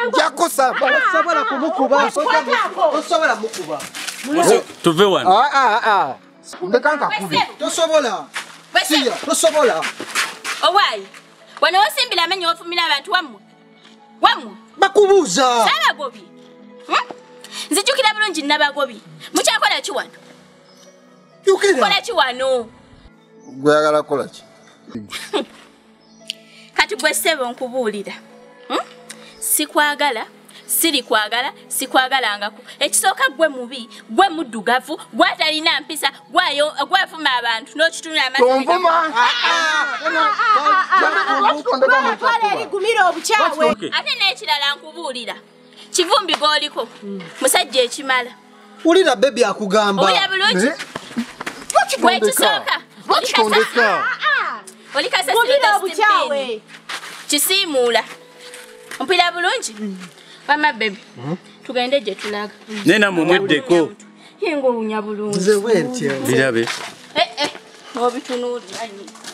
Jakosa. Sobola kumukuba. Sobola mukuba. Tuve wano. Ndekanga kubi. Tosobola. Siya, tosobola. Owai. Wano osimbila amenyo ofumila abantu wamwe. Wamwe. Bakubuza. Sala gobi. Nzijukira bulungi nabagobi. Mukyakola ki wano? Yukira. Kola ki wano? Gwagala kola ki? Kati gwe ssebo nkubuulira. Sikwagala, siri kwagala, sikwagalangako. Ekisooka gwe mubi, gwe muddugavu, gwatalina mpisa, gwafuma abantu n'okitunula amazzi. Tonvuma. Ate n'ekirala nkubuulira. Kivumbi g'oliko. Musajja ekimala. Ulira baby akugamba. Oya bulungi. Gwekisooka. Lwakitondeka. Olikasasira obuchawe. Kisiimuula. Mpira bulungi. Mama baby. Tugende gye tulaga. Nena mumweddeko. Yengo unya bulungi. Nze wentyo. Birabe. Obitunuulira.